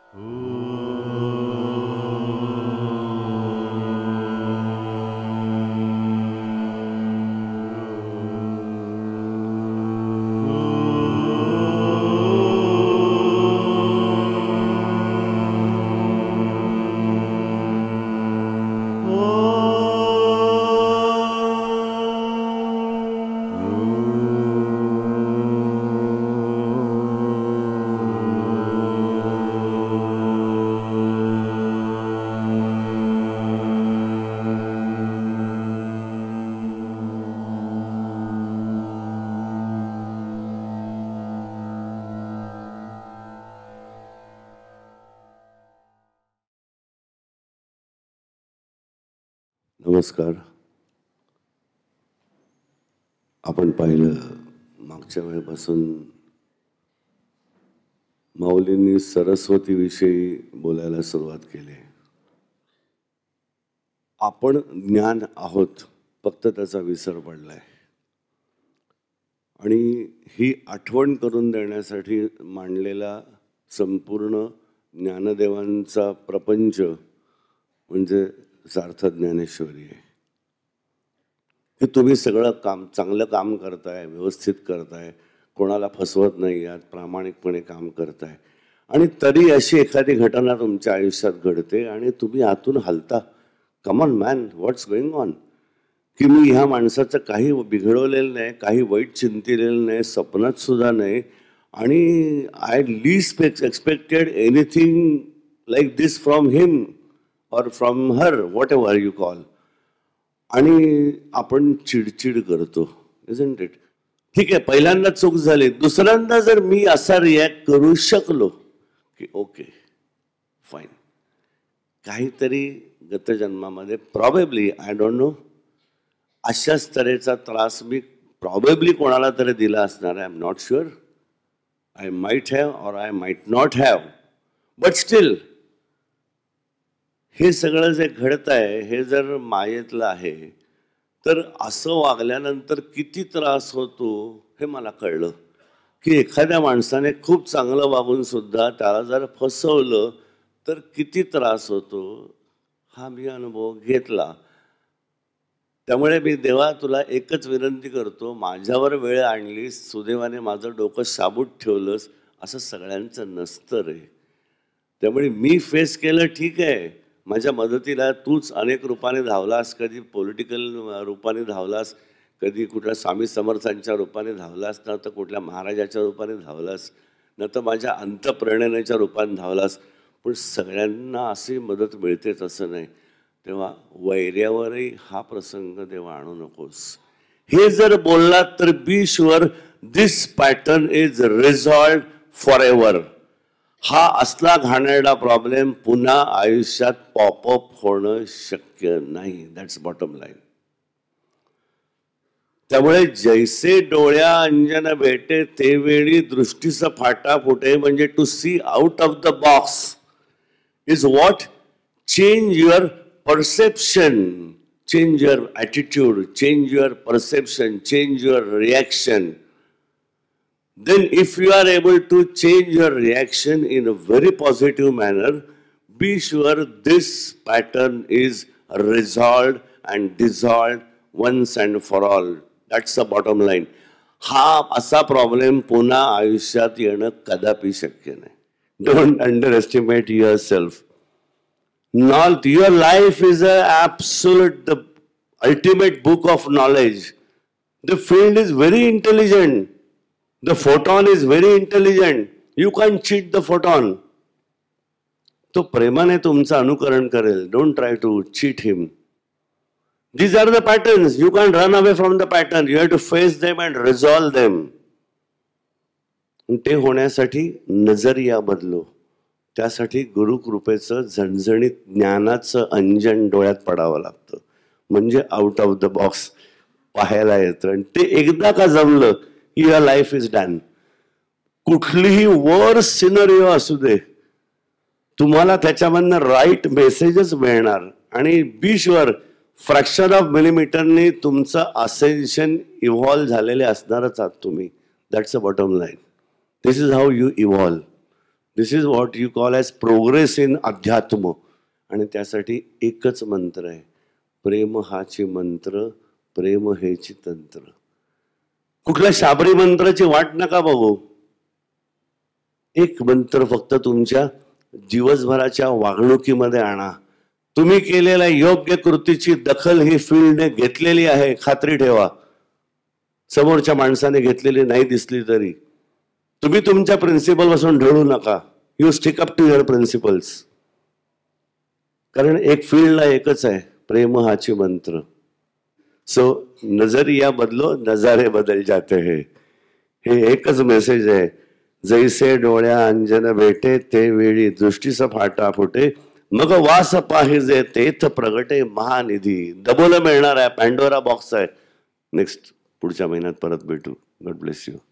नमस्कार. आपण पाहिलं मागच्या वेळेपासून माऊलींनी सरस्वतीविषयी बोलायला सुरुवात केली. आपण ज्ञान आहोत, फक्त त्याचा विसर पडलाय. आणि ही आठवण करून देण्यासाठी मांडलेला संपूर्ण ज्ञानदेवांचा प्रपंच म्हणजे सार्थ ज्ञानेश्वरी आहे. हे तुम्ही सगळं काम चांगलं काम करताय, व्यवस्थित करताय, कोणाला फसवत नाही यात प्रामाणिकपणे काम करताय, आणि तरी अशी एखादी घटना तुमच्या आयुष्यात घडते आणि तुम्ही आतून हलता. Come on man, what's going on? की मी ह्या माणसाचं काही बिघडवलेलं नाही, काही वाईट चिंतिलेलं नाही, स्वप्नात सुद्धा नाही, आणि I least expected anything like this from him or from her, whatever you call. आणि आपण चिडचिड करतो, isn't it? ठीक आहे, पहिल्यांदा चूक झाली, दुसऱ्यांदा जर मी असा रिॲक्ट करू शकलो की ओके फाईन, काहीतरी गतजन्मामध्ये प्रॉबेबली, आय डोंट नो, अशाच तऱ्हेचा त्रास मी प्रॉबेबली कोणाला तरी दिला असणार. I am not sure. I might have or I might not have, but still हे सगळं जे घडत आहे हे जर मायेतलं आहे, तर असं वागल्यानंतर किती त्रास होतो हे मला कळलं. की एखाद्या माणसाने खूप चांगलं वागून सुद्धा त्याला जर फसवलं तर किती त्रास होतो हा मी अनुभव घेतला. त्यामुळे मी देवा तुला एकच विनंती करतो, माझ्यावर वेळ आणलीस, सुदैवाने माझं डोकं शाबूत ठेवलंस, असं सगळ्यांचं नसतं रे. त्यामुळे मी फेस केलं, ठीक आहे, माझ्या मदतीला तूच अनेक रूपाने धावलास, कधी पॉलिटिकल रूपाने धावलास, कधी कुठल्या स्वामी समर्थांच्या रूपाने धावलास, न तर कुठल्या महाराजाच्या रूपाने धावलास, न तर माझ्या अंतःप्रेरणेच्या रूपाने धावलास, पण सगळ्यांना अशी मदत मिळतेच असं नाही. तेव्हा वैर्यावरही हा प्रसंग देवा आणू नकोस. हे जर बोललात तर be sure this pattern is resolved forever. हा असला घाणेरडा प्रॉब्लेम पुन्हा आयुष्यात पॉपअप होणं शक्य नाही. That's bottom line. त्यामुळे जैसे डोळ्या अंजन भेटे ते वेळी दृष्टीचा फाटा फुटे, म्हणजे to see out of the box is what change your perception, change your attitude, change your perception, change your reaction. Then if you are able to change your reaction in a very positive manner, be sure this pattern is resolved and dissolved once and for all. That's the bottom line. हा असा problem पुन्हा आयुष्यात येणं कदापि शक्य नाही. Don't underestimate yourself. Not your life is a absolute, the ultimate book of knowledge. The field is very intelligent. The photon is very intelligent. You can't cheat the photon. तो प्रेमाने तुमचं अनुकरण करेल. Don't try to cheat him. These are the patterns. You can't run away from the pattern. You have to face them and resolve them. ते होण्यासाठी नजरिया बदलो. त्यासाठी गुरुकृपेचं झणझणीत ज्ञानाचं अंजन डोळ्यात पडावं लागतं, म्हणजे आउट ऑफ द बॉक्स पाहायला येतं. आणि ते एकदा का जमलं, युअर लाईफ इज डन. कुठलीही वर्स सिनरिओ असू दे, तुम्हाला त्याच्यामधनं राईट मेसेजेस मिळणार. आणि बी शुअर फ्रॅक्शन ऑफ मिलीमीटरने तुमचं असेन्शन इव्हॉल्व झालेले असणारच आहात तुम्ही. That's a bottom line. This is how you evolve. This is what you call as progress in अध्यात्म. आणि त्यासाठी एकच मंत्र आहे, प्रेम हाची मंत्र, प्रेम हेची तंत्र. कुठल्या शाबरी मंत्राची वाट नका बघू. एक मंत्र फक्त तुमच्या दिवसभराच्या वागणुकीमध्ये आणा. तुम्ही केलेल्या योग्य कृतीची दखल ही फील्डने घेतलेली आहे, खात्री ठेवा. समोरच्या माणसाने घेतलेली नाही दिसली तरी तुम्ही तुमच्या प्रिन्सिपल पासून ढळू नका. You stick up to your principles. कारण एक फील्डला एकच आहे, प्रेम हाची मंत्र. सो नजरिया बदलो, नजारे बदल जाते हैं. हे एकच मेसेज आहे. जैसे डोळ्या अंजन भेटे, ते वेळी दृष्टीचा फाटा फुटे, मग वास पाहिजे तेथ प्रगटे महानिधी. दबोला मिळणार आहे, पॅन्डोरा बॉक्स आहे. नेक्स्ट पुढच्या महिन्यात परत भेटू. God bless you.